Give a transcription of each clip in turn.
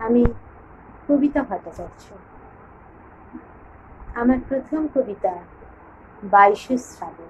আমি কবিতা ভট্টাচার্য। আমার প্রথম কবিতা 22শে শ্রাবণ।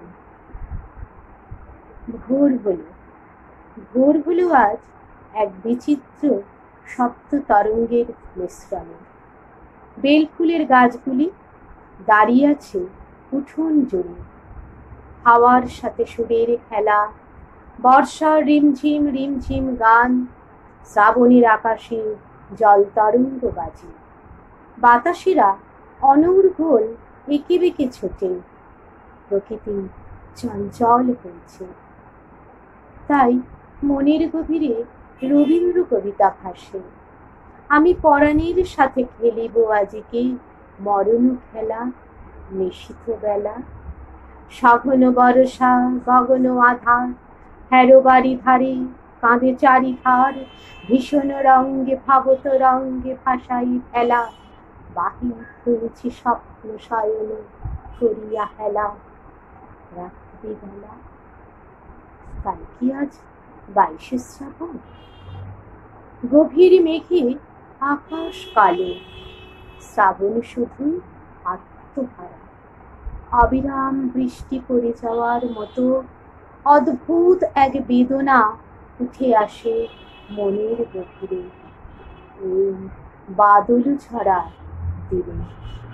ভোর হলো আজ এক বিচিত্র সপ্ত তরঙ্গের মিশ্রণে। বেলফুলের গাছগুলি দাঁড়িয়ে আছে উঠোন জুড়ে, হাওয়ার সাথে সুরের খেলা, বর্ষার রিমঝিম রিমঝিম গান, শ্রাবণীর আকাশে জল তরঙ্গ বাজে। বাতাসেরা অনর্গল এঁকে বেঁকে ছোটে, প্রকৃতি চঞ্চল হয়েছে। তাই মনের গভীরে রবীন্দ্র কবিতা ভাসে। আমি পরাণের সাথে খেলিব আজকে মরণ খেলা, নিশীথ বেলা। সঘন বর্ষা গগন আধার, হেরো বাড়ি ধারে কাঁধে চারিধার, ভীষণ রঙ্গে ভাবত রঙ্গে ভাসাই ফেলা, বাহির হয়েছি স্বপ্ন শয়ন করিয়া হেলা। রাত্রিবেলা তাই কি আজ 22শে শ্রাবণ? গভীর মেঘে আকাশ কালো, শ্রাবণ শুধুই আত্মহারা। অবিরাম বৃষ্টি পড়ে যাওয়ার মতো অদ্ভুত এক বেদনা উঠে আসে মনের গভীরে এই বাদল ঝরা দিনে।